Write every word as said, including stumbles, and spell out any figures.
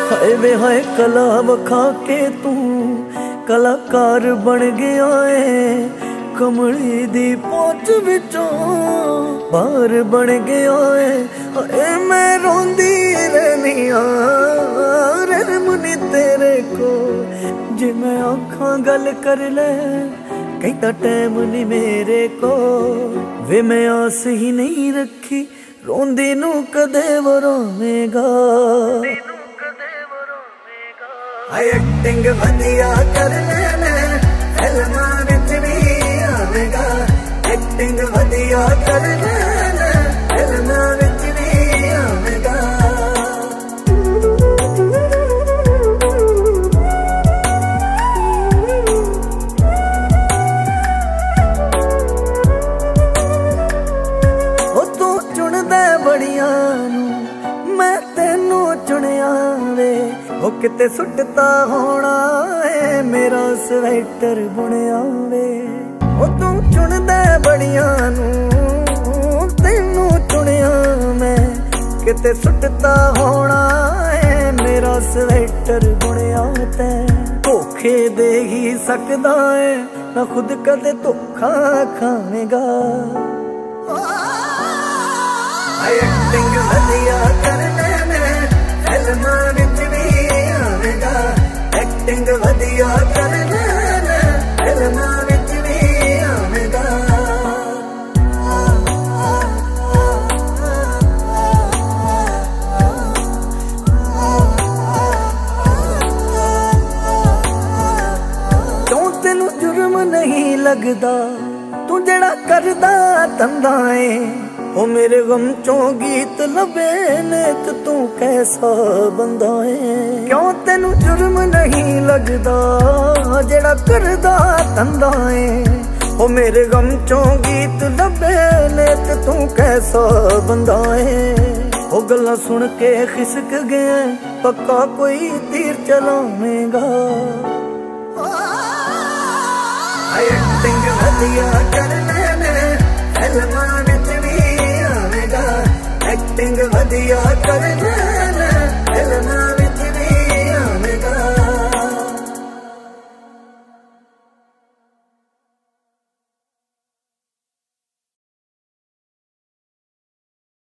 हाय वे हाय कला वखा के तू कलाकार बन गया है, कमली दी पहुंच विचों बाहर बन गया है। हाय मैं रोंदी रहनी मुनी तेरे को, जे मैं आखां गल कर ले कहता टाइम नहीं मेरे को। वे मैं आस ही नहीं रखी रोंदी नू कदे वरोवेगा। हाय एक्टिंग वधिया कर लेने फिल्मां विच भी आवेगा, एक्टिंग वधिया कर लेने फिल्मां विच भी आवेगा। ओ तू चुनदा बड़ियां नू मैं तेनू चुनिया वे, ओ किते सुटता होना है मेरा स्वेटर बुनिया वे। ओ तू चुनदा बड़ियां नू तेनू चुनिया मैं, किते सुटता होना है मेरा स्वेटर बुनिया ते। धोखे दे ही सकदा है ना खुद कदे धोखा खावेगा। एक्टिंग वधिया कर लेने फिल्मां विच भी आवेगा, एक्टिंग वधिया कर लेने फिल्मां विच भी आवेगा। क्यों तेनू जुर्म नहीं लगदा तू जेड़ा करदा धंधा है। ओ मेरे गम चों गीत लबे ने तो तू कैसा बंदा है। क्यों तेनू जुर्म नहीं लगदा जेड़ा करदा धंधा है। ओ मेरे गम चों गीत लबे ने तो तू कैसा बंदा है। ओ गल्लां सुन के खिसक गए पक्का कोई तीर चलावेगा। एक्टिंग वधिया कर लेने फिल्मां विच भी आवेगा, एक्टिंग वधिया कर ले।